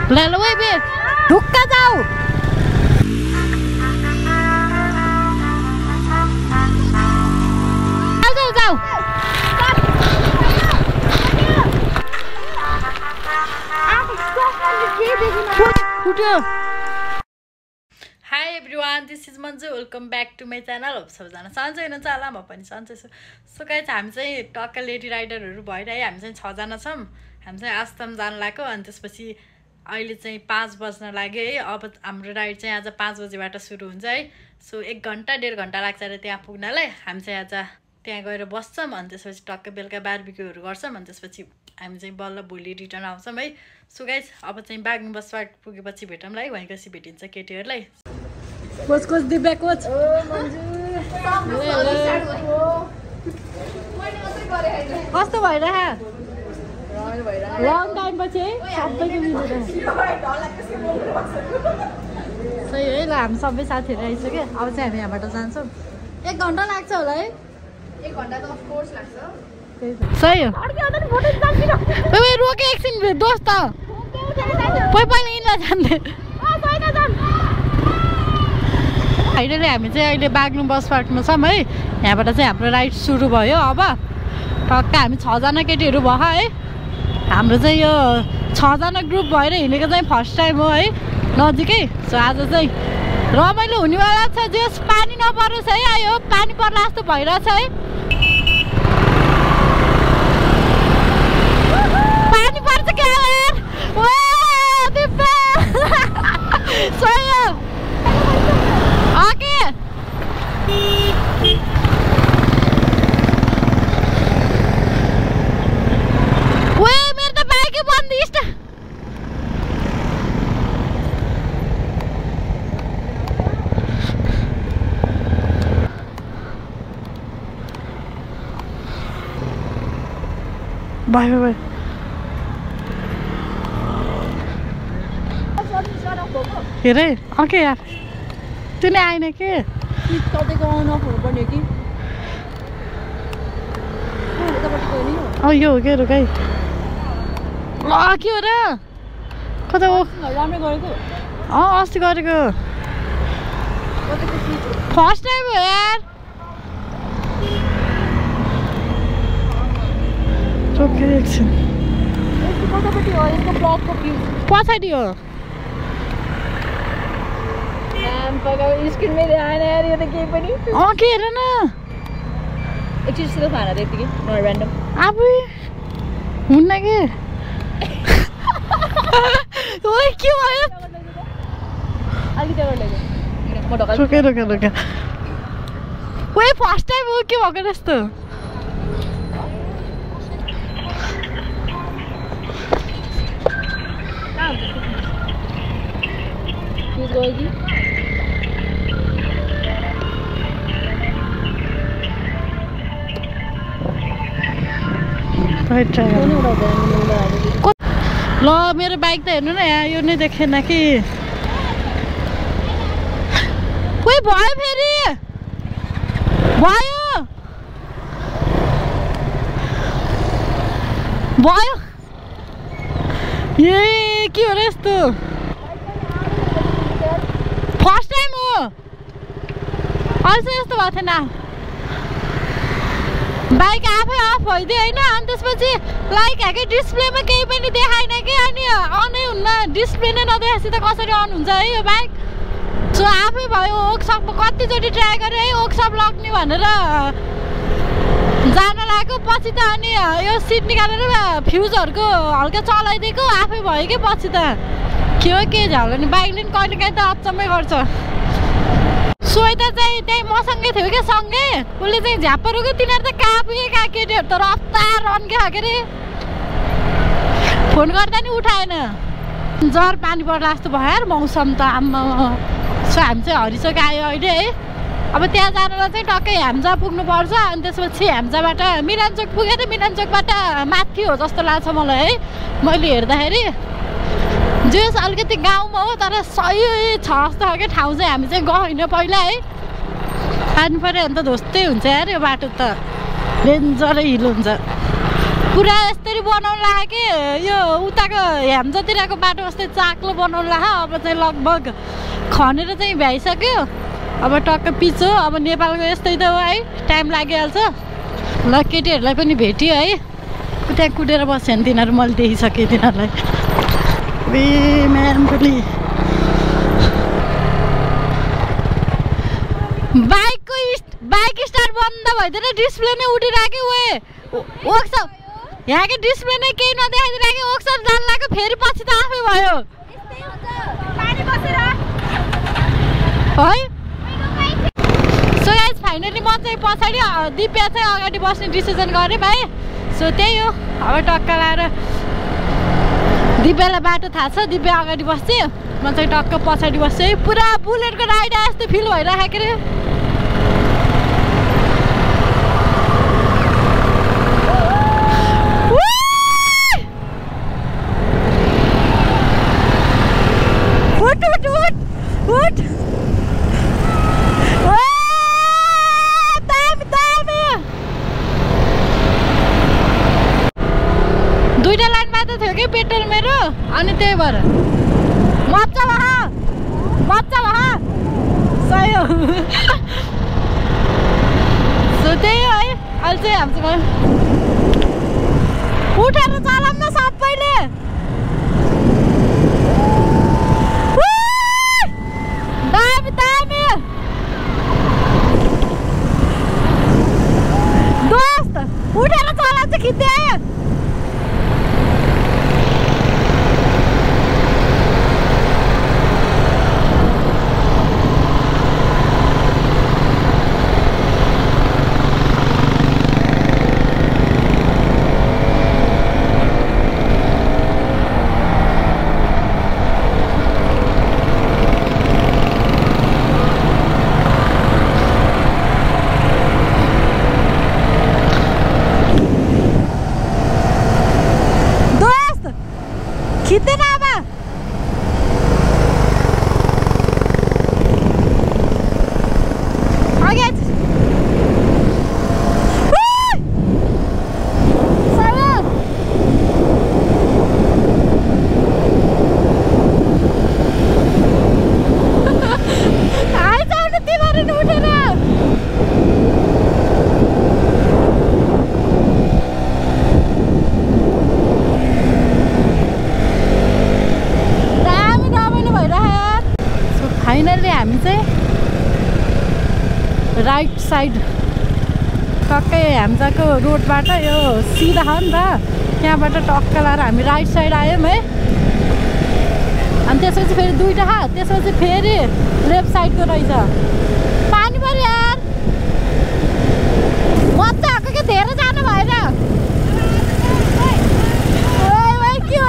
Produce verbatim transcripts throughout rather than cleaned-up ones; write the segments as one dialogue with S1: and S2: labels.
S1: ल ल ओइ बे ढुक्का जाऊ जाऊ जाऊ फुट्यो hi everyone this is Manju welcome back to my channel हो सबैजना सन्चै हुनुहुन्छ होला म पनि सन्चै छु सो गाइस हामी चाहिँ टक्क लेडी राइडरहरू भइरह्यो हामी चाहिँ छजना छौँ हामी चाहिँ आसाम जान लाग्यो अनि त्यसपछि अहिले चाहिँ पाँच बज्न लाग्यो है अब हाम्रो राइड चाहिँ आज पाँच बजीबाट सुरु हुन्छ है सो एक घन्टा डेढ घन्टा लाग्छ अरे त्यहाँ पुग्नलाई हामी चाहिँ आज त्यहाँ गएर बस्छौँ अनि त्यसपछि टक्क बेलुका बारबिक्यूहरू गर्छौँ अनि त्यसपछि हामी चाहिँ बल्ल भोलि रिटर्न आउँछौँ है सो गाइस अब चाहिँ बाग्नु बसबाट पुगेपछि भेटौँला है वहीँपछि भेटिन्छ केटीहरूलाई कोच कोच दिव्या कोच कस्तो भइरह लङ टाइम पछि है सबैको मिलेर सही है ल हामी सबै साथीहरू आइसक्यो अब चाहिँ हामी यहाँबाट जान्छौँ एक घन्टा लाग्छ होला है एक घन्टा त अफकोर्स लाग्छ सही हो रोके एकछिन दोस्त पै पहिला यिनलाई जान्दै फाइनली हामी चाहिँ अहिले बाग्नु बसपार्टमा छौँ है यहाँबाट चाहिँ हाम्रो राइड सुरु भयो अब टक्क हामी छजना केटीहरू भयो है हाम्रो चाहिँ यो छजना ग्रुप भएर हिँडेको चाहिँ फर्स्ट टाइम हो है नजिकै सो आज चाहिँ रमाइलो हुनेवाला छ जस पानी नपरोस् है आयो पानी पर्ला जस्तो भइरहेछ है पानी पर्छ क्या सही हो ओके ओए मेरो त बाइकै बन्द इस्ट बाय बाय बाय हेरे ओके यार तूने आएन के तपाईँको आउनु पर्ने कि यो हो के रुकाइ ल के हो र कता हो राम्रै गरेको अँ अस्ति गरेको फर्स्ट टाइम हो यार रोके एकछिन कतापट्टि हो यसको ब्लकको भ्यू पछाडि हो स्क्रिनमै आएन यार यो त केही पनि अँ के हेर न एकछिन जस्तो खाना त्यतिकै ऱ्यान्डम आफै हुन्न के ओइ के भयो रोके रोके रोके ओइ फर्स्ट टाइम हो के भएको जस्तो ल मेरो बाइक त हेर्नु न यहाँ यो नै देखेन कि कोही भयो फेरि भयो भयो ए के हो र यस्तो फर्स्ट टाइम हो अझै यस्तो भएको थिएन बाइक आफै अफ भइदियो होइन अनि त्यसपछि लाइक हाकै डिस्प्लेमा केही पनि देखाएन कि अनि अनै हुन्न डिस्प्ले नै नदेखाएपछि त कसरी अन हुन्छ है यो बाइक सो आफै भयो वर्कसपमा कतिचोटि ट्राई गरेँ है वर्कसप लग्ने भनेर जान लाग्यो पछि त अनि यो सिट निकालेर फ्युजहरूको हल्का चलाइदिएको आफै भयो कि पछि त के हो के झ्याउला नि बाइकले नि कहिले काहीँ त अचम्मै गर्छ सोइता चाहिँ त्यहीँ मसँगै थियो क्या सँगै उसले चाहिँ झ्यापहरूको तिनीहरू त कहाँ पुगे कहाँ केटीहरू त रफ्तार रन्के खाएको अरे फोन गर्दा नि उठाएन जर पानी पर्ला जस्तो भयो यार मौसम त आम्मा सो हामी चाहिँ हरिसक आयो अहिले है अब त्यहाँ जानलाई चाहिँ टक्कै ह्याम्जा पुग्नुपर्छ अनि त्यसपछि ह्याम्जाबाट मिलानचोक पुगेर मिलानचोकबाट माथि हो जस्तो लाग्छ मलाई है मैले हेर्दाखेरि जेस अलिकति गाउँमा हो तर सही छ जस्तो खालको ठाउँ चाहिँ हामी चाहिँ गएन पहिला है पानी पऱ्यो भने त ध्वस्तै हुन्छ यार यो बाटो त डेन्जरै हिल हुन्छ पुरा यसरी बनाउनु लाग्यो कि यो उताको हेम्जातिरको बाटो जस्तै चाक्लो बनाउनु लाग्यो। अब चाहिँ लगभग खनेर चाहिँ भ्याइसक्यो। अब टक्क पिच हो। अब नेपालको यस्तै त हो है, टाइम लागिहाल्छ। ल केटीहरूलाई पनि भेट्यो है, त्यहाँ कुदेर बस्यो भने तिनीहरू मैले देखिसकेँ तिनीहरूलाई। ए म्याम पनि बाइकको बाइक स्टार्ट बन्द भइदिएर डिस्प्ले नै उठिरहेको वे वर्कसप यहाँको डिस्प्ले नै केही नदेखाइदिरहेको वर्कसप जान लाग्यो। फेरि पछि त आफै भयो है। सो गाइस फाइनली म चाहिँ पछाडि दिव्या चाहिँ अगाडि बस्ने डिसिजन गरेँ भाइ। सो त्यही हो, अब टक्क लाएर दिव्यालाई बाटो थाहा छ, दिव्या अगाडि बस्छ, म चाहिँ टक्क पछाडि बस्छु है। पुरा बुलेटको राइड जस्तो फिल भइरहेको रे। उठ उठ उठ उठ दुईटा लाइन बाटो थियो कि पेट्रोल मेरो, अनि त्यही भएर मजा भयो मजा भयो सही हो। सो त्यही हो है। अहिले चाहिँ हाम्रो उठेर चलाउँ न सबैले। दामी दामी दोस्त उठेर चलाउँछ खिच्दै आयो। खिच्दैन अब हामी चाहिँ राइट साइड टक्कै हाम्जाको रोडबाट यो सिधा हो नि त, त्यहाँबाट टक्क लाएर हामी राइट साइड आयौँ है। अनि त्यसपछि फेरि दुईवटा हा त्यसपछि फेरि लेफ्ट साइडको रहेछ। पानी पऱ्यो यार, मजा आएको कि धेरै जानु भएन। के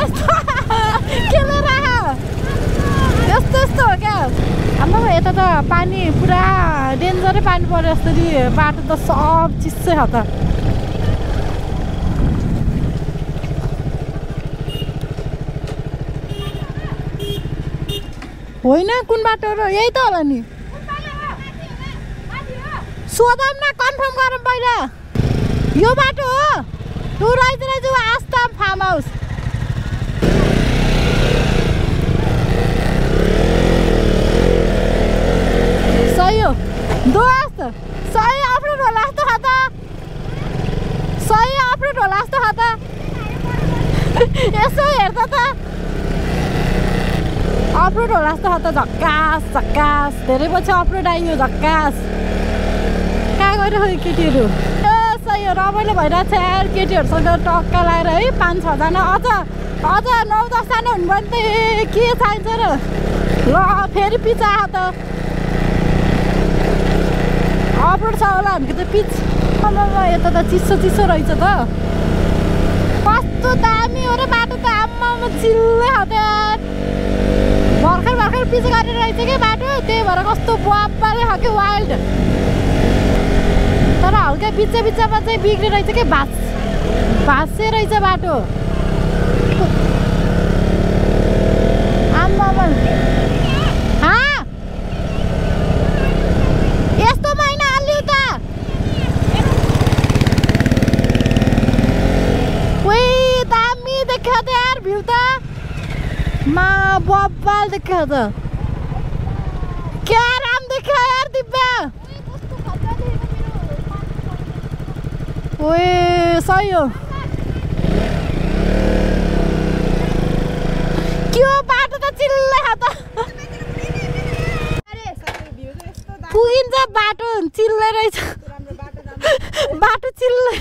S1: यस्तो यस्तो हो क्या हाम्रो यता त पानी पुरा डेन्जरै पानी पऱ्यो जस्तो नि, बाटो त सब चिसै छ त। होइन कुन बाटो र यही त होला नि, सोधौँ न कन्फर्म गरौँ पहिला। यो बाटो हो टु रहेछ रहेछ आस्था फार्म हाउस। सही हो दोस्त, सही अप्रोड होला जस्तो छ त, सही अप्रोड होला जस्तो छ त। यसो हेर्छ त अप्रोड होला जस्तो छ त। झक्कास झक्कास धेरै पछि अप्रोड आइयो, झक्कास। कहाँ गएर खै केटीहरू? ए सही हो, रमाइलो भइरहेको छ यार केटीहरूसँग टक्क लगाएर है। पाँच छजना अझ अझ नौ दसजना हुनु भने त के चाहिन्छ र। ल फेरि पछि आयो त अप्रोड छ होला भनेको त पिच। यता त चिसो चिसो रहेछ त, कस्तो दामी हो र बाटो त। आम्मामा चिल्लै हो त यार, भर्खर भर्खर पिच गरेर रहेछ कि बाटो, त्यही भएर कस्तो बाबाले हो कि वाइल्ड। तर हल्का बिच बिचमा चाहिँ बिग्रे रहेछ कि भाँच भाँच्चे रहेछ बाटो। आम्मामा यस्तो महिना हाल्यो त। बब्बाल देखा त क्या राम देखा यार दिव्या ओए सही हो क्यों बाटो त चिल्लै हात पुगिन्छ बाटो चिल्लै रहेछ बाटो चिल्लै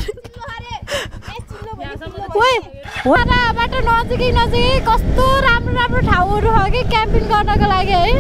S1: ओए वाला बाटो नजिकै नजिकै कस्तो राम्रो राम्रो ठाउँहरू हो कि क्याम्पिङ गर्नको लागि है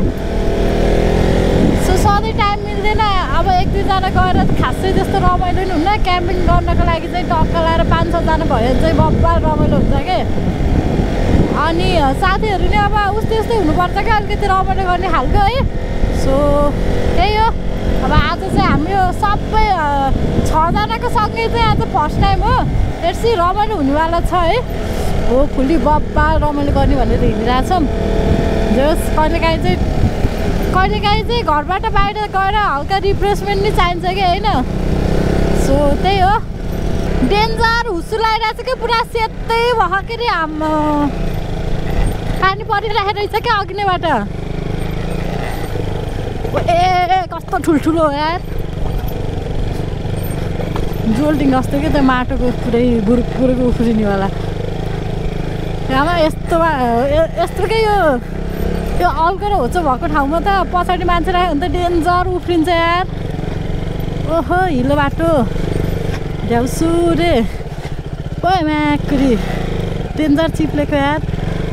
S1: सो सधैँ टाइम मिल्दैन अब एक दुईजना गएर खासै त्यस्तो रमाइलो नि हुन्न क्याम्पिङ गर्नको लागि चाहिँ टक्क लाएर पाँच छजना भयो भने चाहिँ बब्बाल रमाइलो हुन्छ के अनि साथीहरू नि अब उस्तै उस्तै हुनुपर्छ क्या अलिकति रमाइलो गर्ने खालको है सो त्यही हो अब आज चाहिँ हामी सबै छजनाको सँगै चाहिँ आज फर्स्ट टाइम हो यति रमाइलो हुनेवाला छ है हो फुल्ली बब्बाल रमाइलो गर्ने भनेर हिँडिरहेछौँ जस कहिलेकाहीँ चाहिँ कहिलेकाहीँ चाहिँ घरबाट बाहिर गएर हल्का रिफ्रेसमेन्ट नि चाहिन्छ कि होइन सो त्यही हो डेन्जर हुसु लगाइरहेको छ कि पुरा सेतै भएको के अरे हाम पानी परिरहेको रहेछ क्या अघि नैबाट ए कस्तो ठुल्ठुलो हो यार जोल्टिङ जस्तो कि त्यो माटोको पुरै बुरुक बुरुक उफ्रिनेवाला आमा यस्तो यस्तोकै यो यो अल्को र होचो भएको ठाउँमा त पछाडि मान्छे राख्यो भने त डेन्जर उफ्रिन्छ यार ओहो हिलो बाटो ढ्याउसु रे ओ म्याकुरी डेन्जर चिप्लेको यार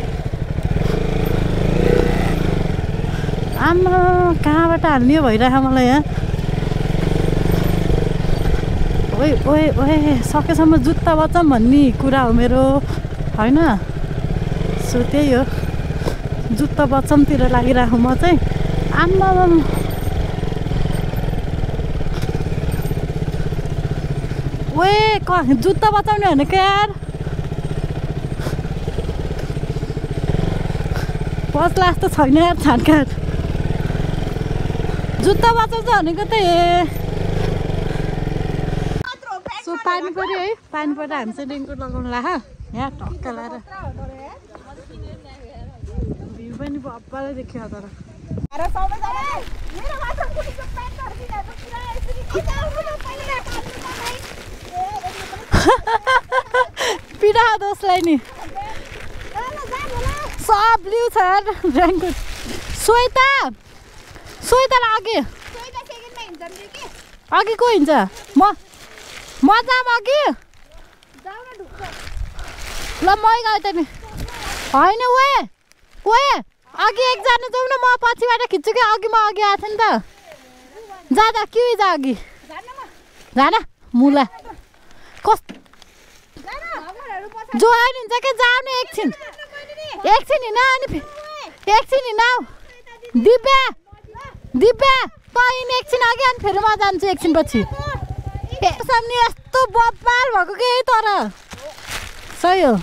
S1: आमा कहाँबाट हाल्ने भइरहेको मलाई यहाँ ओए ओए ओए सकेसम्म जुत्ता बचाऊँ भन्ने कुरा हो मेरो होइन सो त्यही हो जुत्ता बचाउँतिर लागिरहेको म चाहिँ आम्मा ओए क जुत्ता बचाउने भनेको यार पस्ला जस्तो छैन यार छाटकाट जुत्ता बचाउँछ भनेको त ए सो पानी पऱ्यो है पानी पर्दा हामी चाहिँ रेनकोट लगाउनु ला यहाँ टक्क लाएर भ्यू पनि बब्बालै देखियो तर पिडा दोस्लाई नि सब ब्लू छ रेनकोट श्वेता श्वेता अघि अघि को हिँड्छ म म जाम अघि ल मै गएँ त नि होइन ओए ओए अघि एकजना जाउँ न म पछिबाट खिच्छु कि अघि म अघि आएको थिएँ नि त जाँदा के जा अघि जान मुला कस जो हिँड्छ कि जाने एकछिन एकछिन हिँड अनि एकछिन हिँड दिव्या दिव्या त हिँड एकछिन अघि अनि फेरि म जान्छु एकछिन पछि सामने यस्तो बब्बाल भएको के तर सही हो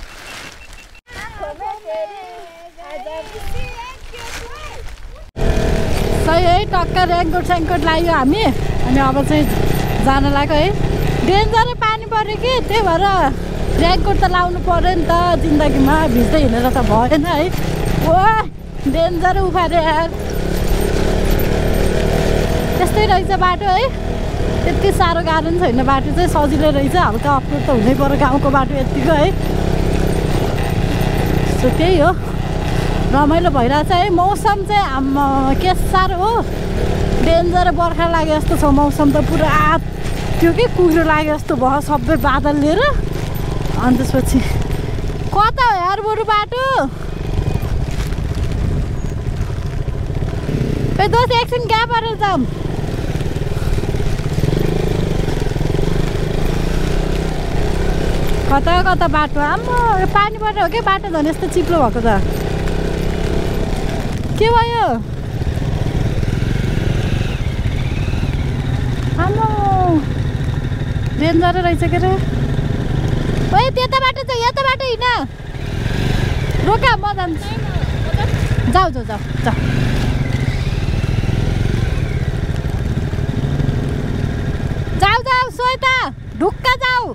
S1: सही है टक्क रेनकोट सेनकोट लाग्यो हामी अनि अब चाहिँ जान लाग्यो है डेन्जरै पानी पऱ्यो कि त्यही भएर रेनकोट त लाउनु पऱ्यो नि त जिन्दगीमा भिज्दै हिँडेर त भएन है ओ डेन्जर उफाऱ्यो यार त्यस्तै रहेछ बाटो है त्यति साह्रो गाह्रो पनि छैन बाटो चाहिँ सजिलो रहेछ हल्का अप्रोड त हुनै पर्यो गाउँको बाटो यतिको है सो त्यही हो रमाइलो भइरहेछ है मौसम चाहिँ आम्मा के साह्रो हो डेन्जर बर्खा लाग्यो जस्तो छ मौसम त पुरा त्यो के कुहिरो लाग्यो जस्तो भयो सबै बादल लिएर अनि त्यसपछि कता हो यार बरु बाटो ए दोस्त एकछिन ग्याप गरेर जाऊँ कता कता बाटो आम्मा पानी पर्यो हो कि बाटो झन् यस्तो चिप्लो भएको त के भयो आम्मा डेन्जर रहेछ के रे ओए त्यता बाटो छ यता बाटो हिँड रोका म जान्छु जाऊ जाऊ जाऊ जाऊ जाऊ जाऊ श्वेता ढुक्का जाऊ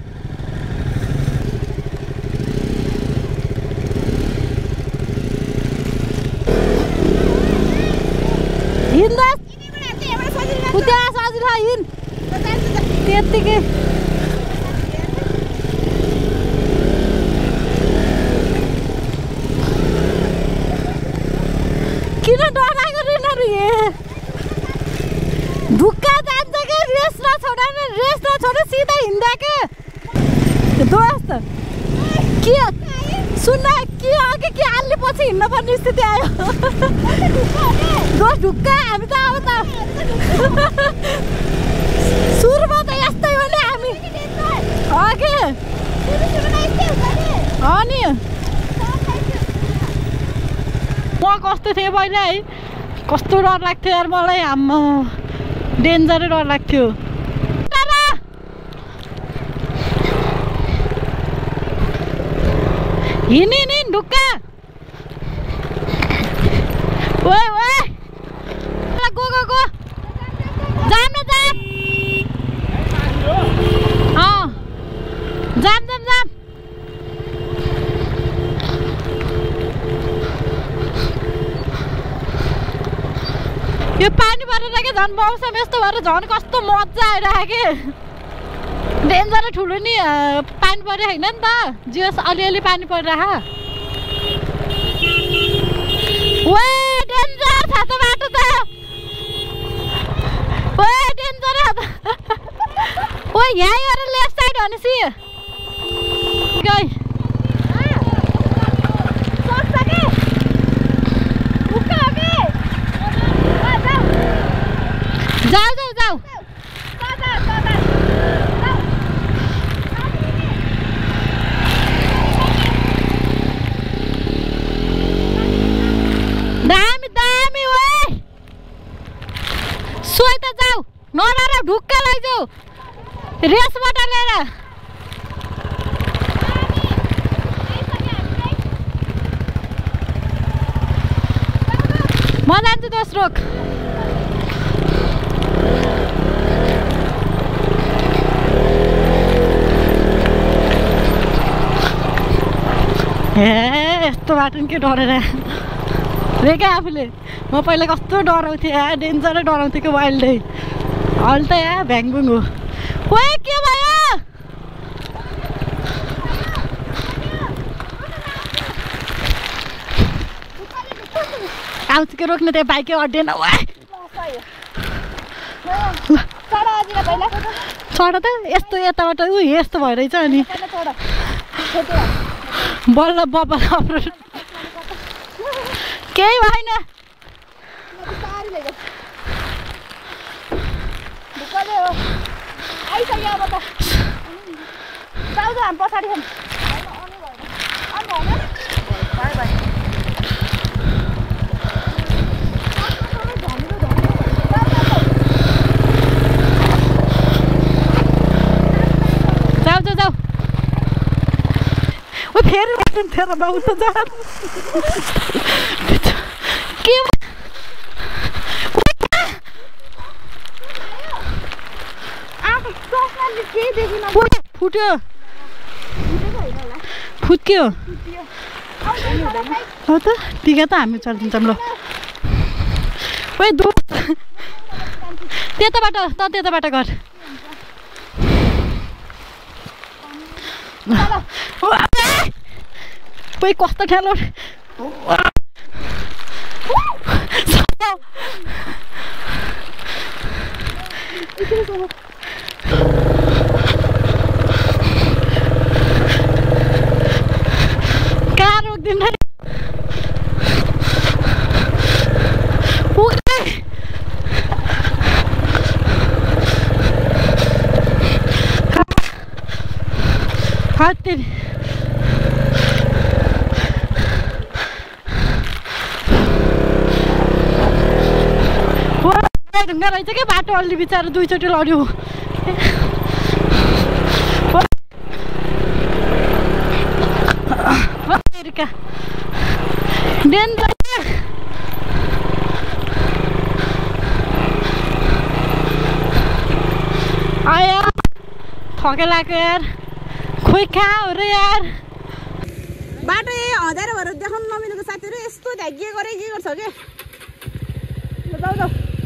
S2: हिँड्दा उता सजिलो हिँड त्यत्तिकै किन डराएको रहेनहरू ए ढुक्का जान्छ क्या रेस नछोड रेस नछोड सिधा हिँड्दा क्या दोस्त के सुन्न के अघि के आल्ली पछि हिँड्नु पर्ने स्थिति आयो दोस्त ढुक्का हामी त अब त सुरुमा त यस्तै हो नि हामी अघि हो नि म कस्तो थिएँ पहिला है कस्तो डर लाग्थ्यो यार मलाई आम्मा डेन्जरै डर लाग्थ्यो हिँड हिँड ढुक्का ओए ओए गो गो गो जाम न जाम अँ जाम जाम जाम यो पानी परेर के झन् मौसम यस्तो भएर झन् कस्तो मजा आइरहेको कि डेन्जरै ठुलो नि पानी परिरहेको होइन नि त जियोस् अलिअलि पानी परिरहेको ओए डेन्जर छ त बाटो त ओए डेन्जर ओ यहाँ गएर लेफ्ट साइड भनेपछि गई जाऊ जाऊ जाऊ दामी दामी ओए सोइ त जाऊ नरार ढुक्का लैजाऊ रेसबाट लिएर म जान्छु दोस्रो ए यस्तो बाटो के डरेर रे क्या आफूले म पहिला कस्तो डराउँथेँ या डेन्जरै डराउँथेँ कि वाइल्डै अहिले त या भ्याङभुङ हो ओए के भयो आउँछ के रोक्ने त्यहाँ बाइकै अड्डेन चढ त यस्तो यताबाट ऊ यस्तो भइरहेछ अनि बल्ल बब्बल अपरेसन केही भएन पछाडि जाऊ जाऊ जाऊ ओ फेरि तेरो बाउ त जा के फुट्यो फुट्यो हो त टिका त हामी चलिदिन्छौँ ल ओए दोस्त त्यताबाट त त्यताबाट गर ओए कस्तो ठेलो कहाँ रोक्दिन हत्ती ढुङ्गा रहेछ क्या बाटो अलि बिचारा दुईचोटि लड्यो डेन्जर आयो थके लाग्यो यार खोइ कहाँ हो र यार
S3: बाटो यही हजारहरू देखाउनु नमिलेको साथीहरू यस्तो ढ्यागिए गरे के गर्छ के जाऊ जाऊ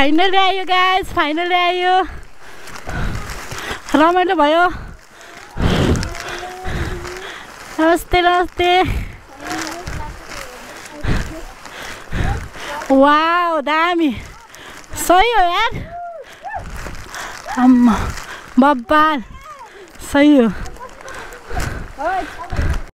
S2: फाइनली आयो गाइस, फाइनली आयो, रमाइलो भयो। नमस्ते नमस्ते। वाउ दामी, सही हो यार, अम्मा बब्बाल, सही हो।